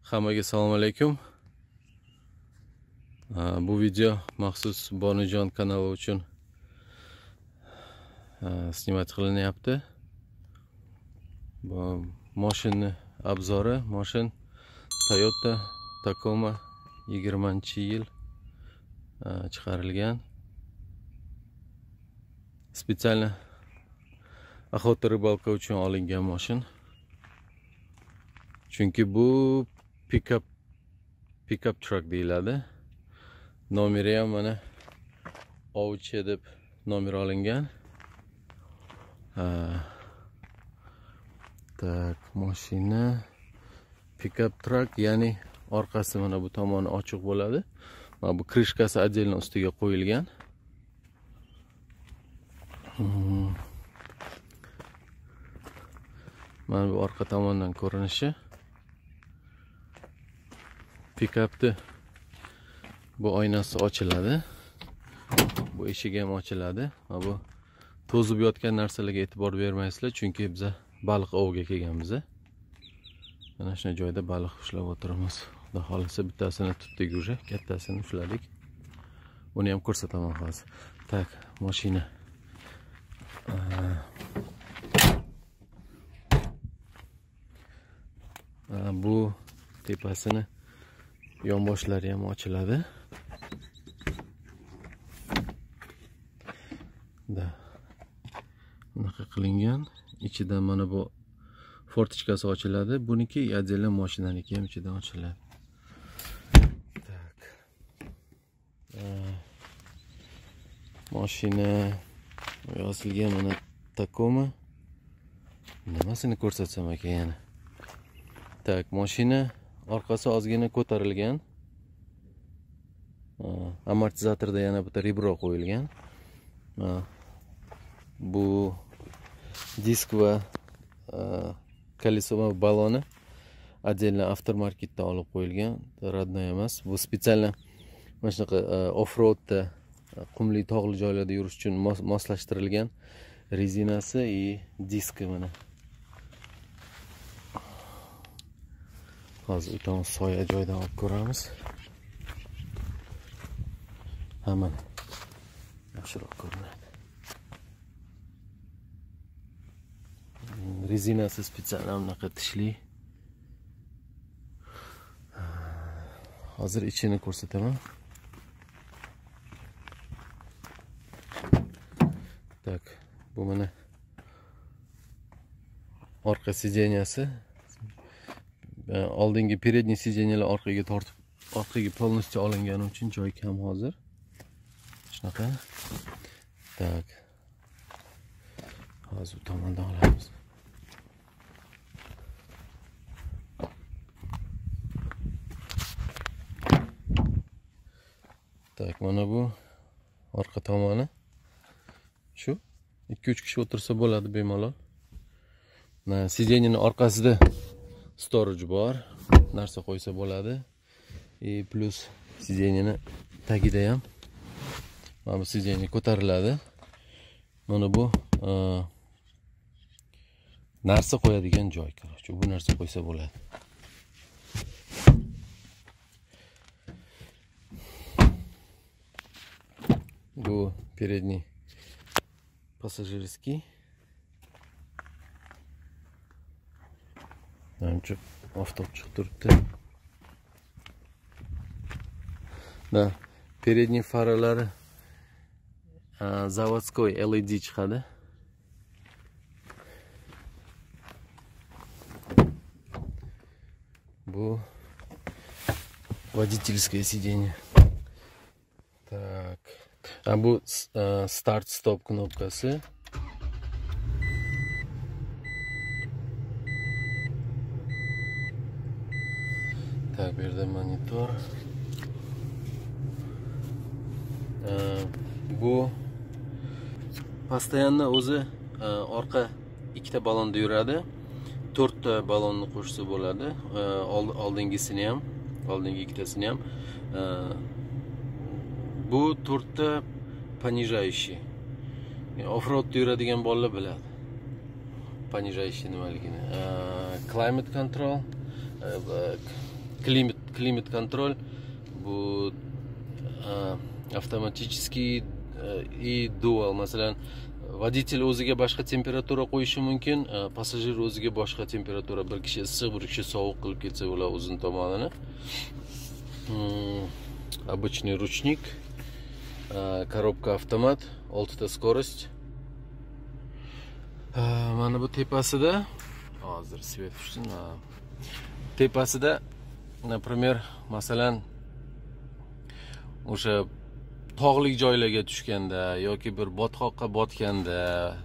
Hammaga assalomu alaykum. Bu video maxsus Bonujon kanali uchun snimat qilinyapti. Bu mashina obzori, mashin Toyota Tacoma 20-yil chiqarilgan. Spetsialni охота рыбалка uchun olingan mashin. Chunki bu pickup truck deyiladi. Nomeri ham mana ovchi deb nomer olingan. Tak, mashina pickup truck, ya'ni orqasi mana bu tomoni ochiq bo'ladi. Mana bu krishkasi отдельно ustiga qo'yilgan. Mana bu orqa tomondan ko'rinishi. Pickupni bu oynasi ochiladi. Bu eshigi ham ochiladi. Mana bu to'zib yotgan narsalarga e'tibor bermaysizlar, chunki biz baliq ovga kelganmiz. Mana shunday joyda baliq ushlab o'tiramiz. Xudo xolisa bittasini tutdik уже, kattasini ushladik. Buni ham ko'rsataman hozir. Tak, mashina. Bu tepasini yonboshlari ham ochiladi. Bunaqa qilingan. Ichidan mana bu fortichkasi ochiladi. Buniki отдельно mashinaniki ham ichidan ochiladi. Tak. Mashina yozilgan mana Tacoma. Nimasini ko'rsatsam ekan yana. Tak, mashina orqasi ozgina ko'tarilgan. Amortizatorda yana bitta rebro qo'yilgan. Bu disk va koleso va baloni отдельно aftermarketdan olib qo'yilgan, родной emas. Bu spetsialni mana shunaqa off-roadda, qumli tog'li joylarda yurish uchun moslashtirilgan rezinasi и diski mana. Hozir o'tamiz soya joydan olib ko'ramiz. Mana yaxshiroq ko'rinadi. Rezinasi spetsial bunaqa tishli. Hozir ichini ko'rsataman. Tak, bu mana orqa sideniyasi. Oldingi передний sidenyalar orqaga tortib, orqaga полностью olingani uchun joy kam hozir. Shunaqa. Tak. Hozir bu tomondan olamiz. Tak, mana bu orqa tomoni. Shu 2-3 kishi o'tirsa bo'ladi bemalol. Mana sidenyaning orqasida storage bor, narsa qo'ysa bo'ladi. Plus sidenyaning tagida ham mana bu sidenya ko'tariladi. Mana bu narsa qo'yadigan joy, qarorchi. Bu narsa qo'ysa bo'ladi. Bu передний пассажирский. Ancha oftob chiqib turibdi. Da, передний faralari zavodskoy LED chiqadi. Bu водительское сиденье. Так. Bu start stop knopkasi. Tak, bu yerda monitor. Bu постоянно o'zi orqa ikkita balonda yuradi. 4 ta balonni qo'shsa bo'ladi. Oldingisini ham, oldingi ikkitasini ham. Bu 4 ta понижающий. Off-roadda yuradigan bolalar biladi. Понижающий nimaligini. Climate control, klimat kontrol. Bu avtomatический и dual. Masalan, водитель o'ziga boshqa temperatura qo'yishi mumkin, passajir o'ziga boshqa temperatura, bir kishi issiq, bir kishi sovuq qilib ketsa ular uzun tomonini. Обычный ручник, коробка автомат, 6 ta скорость. Mana bu tepasida, hozir svet tushsin. Tepasida, например, masalan, o'sha tog'li joylarga tushganda yoki bir botqoqqa botganda,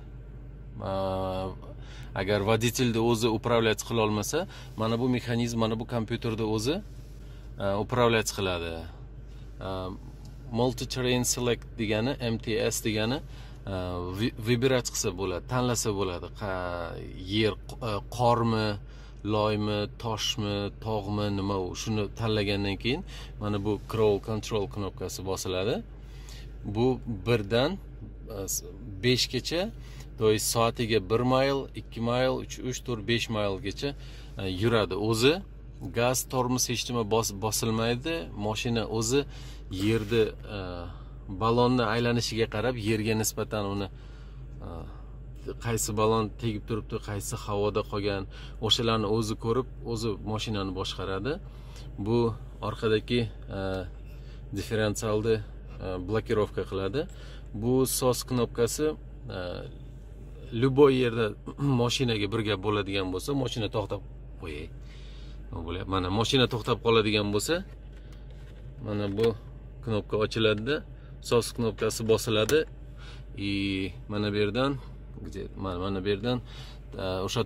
agar водительni o'zi управлять qila olmasa, mana bu mexanizm, mana bu kompyuterda o'zi управлять qiladi. Multi terrain select degani, MTS degani vibrat qilsa bo'ladi, tanlasa bo'ladi. Yer qormi, loymi, toshmi, tog'mi, nima u, shuni tanlagandan keyin mana bu crawl control knopkasi bosiladi. Bu 1 dan 5 gacha, to есть soatiga 1 mayl, 2 mayl, 3 4 5 maylgacha yuradi. O'zi gaz, tormoz hech nima bosilmaydi. Mashina o'zi yerda balonni aylanishiga qarab yerga nisbatan uni qaysi balon tegib turibdi, qaysi havoda qolgan, o'shalarni o'zi ko'rib, o'zi mashinani boshqaradi. Bu orqadagi differensialni blokirovka qiladi. Bu sos knopkasi любой yerda mashinaga bir gap bo'ladigan bo'lsa, mashina to'xtab qo'yay. Mana mashina to'xtab qoladigan bo'lsa, mana bu knopka ochiladi, sos knopkasi bosiladi. Mana bu yerdan, mana bu yerdan o'sha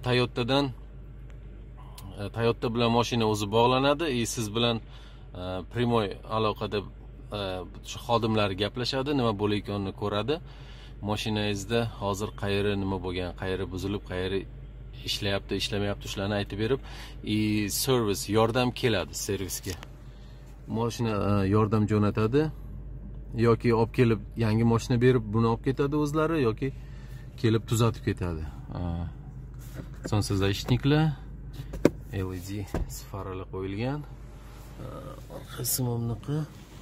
Toyota bilan mashina o'zi bog'lanadi, siz bilan primoy aloqada xodimlar gaplashadi, nima bo'layotganini ko'radi. Mashinangizda hozir qayeri nima bo'lgan, qayeri buzilib, qayeri ishlayapti, ishlamayapti, shularni aytib berib, servis, yordam keladi servisga. Mashina yordam jo'natadi yoki olib kelib yangi mashina berib buni olib ketadi o'zlari, yoki kelib tuzatib ketadi. Солнцезащитникlar, LED faralar qo'yilgan. Orqasi bunaqa.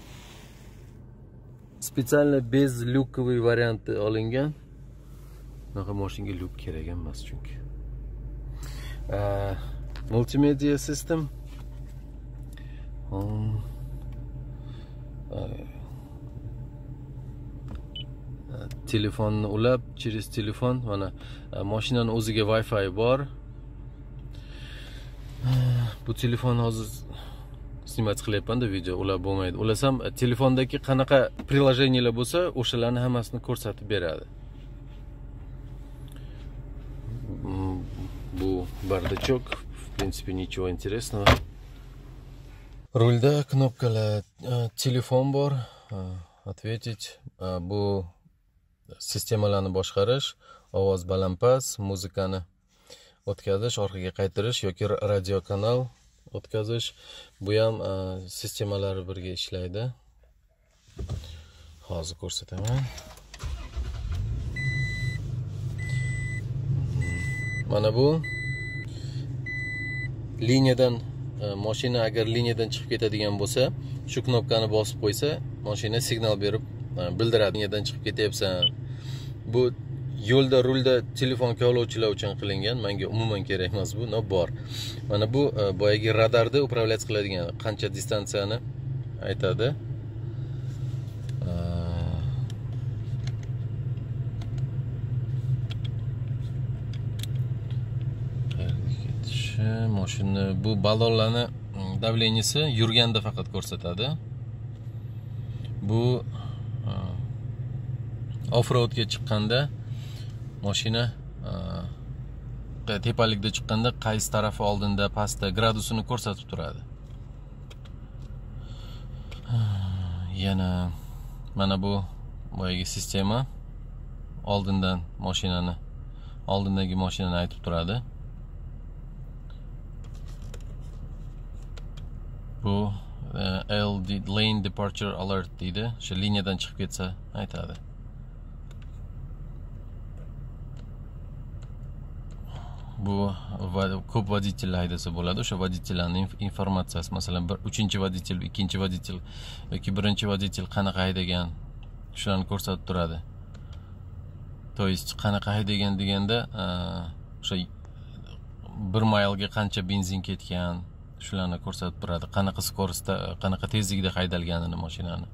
Специально без lyukovый varianti olingan. Bunaqa mashinaga lyuk kerak emas chunki. Multimedia system. Telefonni ulab, через telefon, mana mashinaning o'ziga Wi-Fi bor. Bu telefon hozir snimat qilyapman-da, video ulab bo'lmaydi. Ulasam telefondagi qanaqa приложениялар bo'lsa, o'shalarni hammasini ko'rsatib beradi. Bu bardachok, в принципе, ничего интересного. Rulda knopkalar, telefon bor, ответить, bu sistemalarni boshqarish, ovoz balandpast, muzikani o'tkazish, orqaga qaytarish yoki radio kanal o'tkazish. Bu ham sistemalari birga ishlaydi. Hozir ko'rsataman. Mana bu liniyadan, mashina agar liniyadan chiqib ketadigan bo'lsa, shu knopkani bosib qo'ysa, mashina signal berib bildiradi, liniyadan chiqib ketyapsan. Bu yo'lda, rulda telefon kovlovchilar uchun qilingan, menga umuman kerak emas bu, no bor. Mana bu boyagi radarda управлять qiladigan, qancha distansiyani aytadi. Mashina bu ballonlarni davleniyasi yurganda faqat ko'rsatadi. Bu off-roadga chiqqanda mashina tepalikda chiqqanda qaysi tarafi oldinda, pastda gradusini ko'rsatib turadi. Yana mana bu boyagi sistema oldindan mashinani, oldindagi mashinani aytib turadi. Bu LD lane departure alert deydi. O'sha liniyadan chiqib ketsa aytadi. bu ko'p voditellar haydasa bo'ladi. O'sha voditellarning informatsiyasi, masalan, 3-voditelь, 2-voditelь yoki 1-voditelь qanaqa haydagan, shularni ko'rsatib turadi. To есть qanaqa haydagan deganda, o'sha 1 maylga qancha benzin ketgan, shularni ko'rsatib turadi. Qanaqa skorostda, qanaqa tezlikda haydalganini mashinani.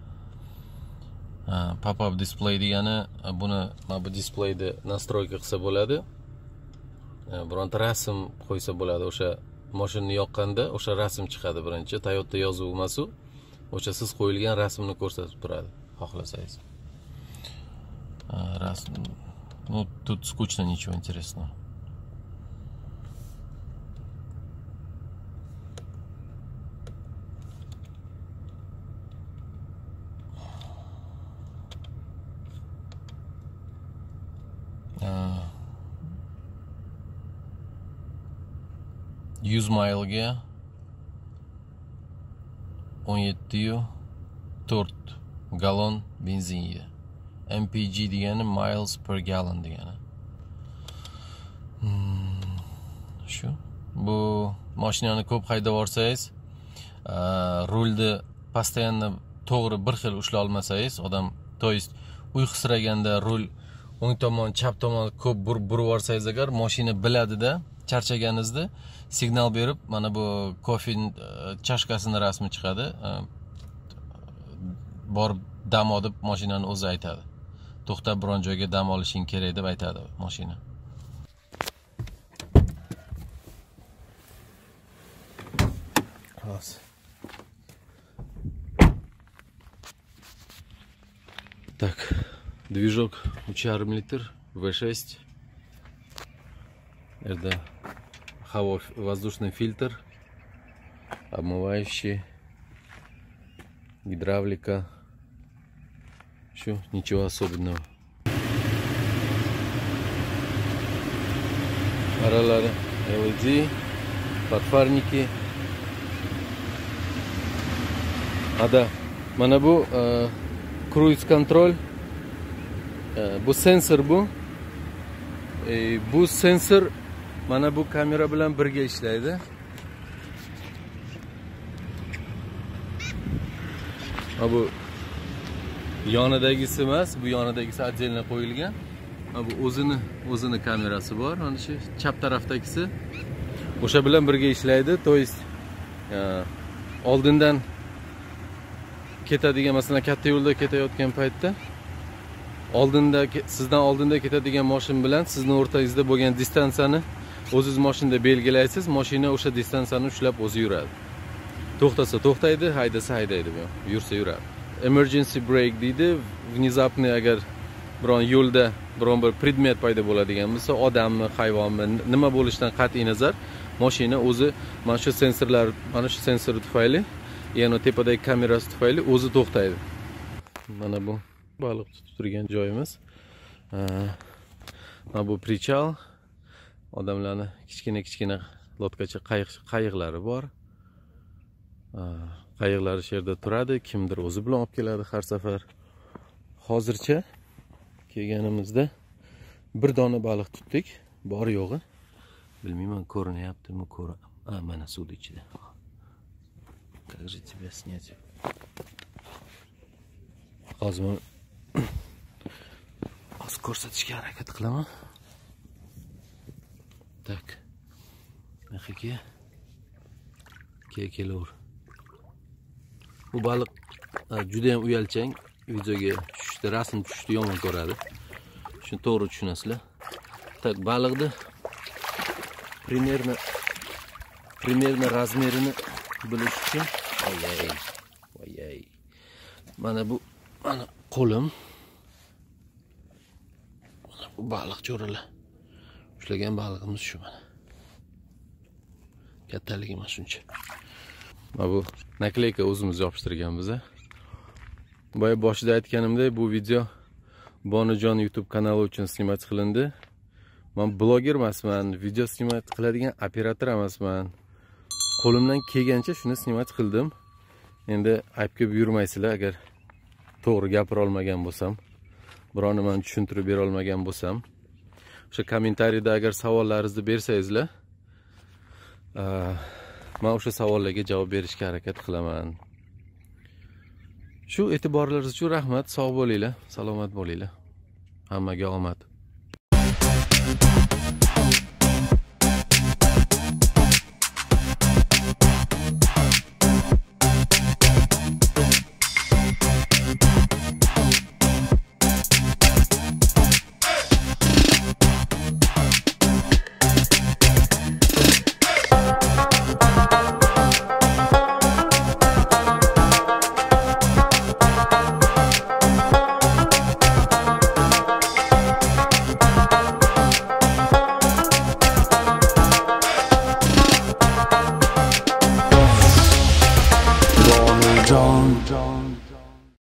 Pop-up display degani, buni mana bu displeyda nastroyka qilsa bo'ladi. Bironta rasm qo'ysa bo'ladi. O'sha mashinani yoqqanda o'sha rasm chiqadi birinchi. Toyota yozuvi emas u. O'sha siz qo'yilgan rasmni ko'rsatib turadi, xohlasangiz. Rasm. Ну, тут скучно, ничего интересного. Yüz maylga 17,4 galon benzin yeydi. MPG degani miles per gallon degani. Shu. Bu mashinani ko'p haydab olsangiz, rulni постоянно to'g'ri bir xil ushlay olmasangiz, odam, to есть uyqusiraganda rul o'ng tomon, chap tomon ko'p burib olsangiz agar, mashina biladida, charchaganingizda signal berib, mana bu kofe chashkasini rasmi chiqadi. Borib dam olib mashinani o'zi aytadi. To'xtab biron joyga dam olishing kerak deb aytadi mashina. Xo'sh. Так, движок 3,5 литр V6. Это воздушный фильтр, обмывающий, гидравлика. Еще ничего особенного. Фаралары LED, подфарники. Да, mana bu cruise control. Bu sensor bu. Bu sensor mana bu kamera bilan birga ishlaydi. Bu yonidagisi emas, bu yonidagisi отдельно qo'yilgan. Bu o'zini kamerasi bor. Mana shu chap tarafdagisi o'sha bilan birga ishlaydi. To есть oldindan ketadigan, masalan, katta yo'lda ketayotgan paytda sizdan oldinda ketadigan mashina bilan sizni o'rtangizda bo'lgan distansiyani o'zingiz mashinada belgilaysiz, mashina o'sha distansiyani ushlab o'zi yuradi. To'xtasa to'xtaydi, haydasa haydaydi, yursa yuradi. Emergency brake deydi. Внезапный agar biron yo'lda biron bir predmet paydo bo'ladigan bo'lsa, odammi, hayvonmi, nima bo'lishidan qat'iy nazar, mashina o'zi mana shu sensorlar, mana shu sensor tufayli, ya'ni tepadagi kamerasi tufayli o'zi to'xtaydi. Mana bu baliq tutib turgan joyimiz. Mana bu prichal. Odamlarning kichkina lotkacha qayiqlari bor. Qayiqlar shu yerda turadi, kimdir o'zi bilan olib keladi har safar. Hozircha kelganimizda bir dona baliq tutdik, bor yo'g'i. Bilmayman, ko'rinyaptimi, mana suv ichida. Как же тебя снять? Hozir ko'rsatishga harakat qilaman. Tak. Naqiga. Kelaver. Bu baliq juda ham uyalchang, videoga tushishda, rasm tushishda yomon ko'radi. Shuni to'g'ri tushunasizlar. Tak, baliqni примерно razmerini bilish uchun, voyay. Mana bu qo'lim. Mana bu baliq cho'rilar. Ushlagan balig'imiz shu mana. Kattaligi mana shuncha. Mana bu nakleyka o'zimiz yopishtirganmiz. Boya boshida aytganimdek, bu video Bonojon YouTube kanali uchun snimat qilindi. Men bloger emasman, video snimat qiladigan operator emasman. Qo'limdan kelgancha shuni snimat qildim. Endi aybga buyurmaysizlar agar to'g'ri gapira olmagan bo'lsam, biror nimani tushuntirib bera olmagan bo'lsam. O'sha kommentariyada agar savollaringizni bersangizlar, men o'sha savollarga javob berishga harakat qilaman. Shu e'tiborlaringiz uchun rahmat. Sog' bo'linglar, salomat bo'linglar. Hammaga omad.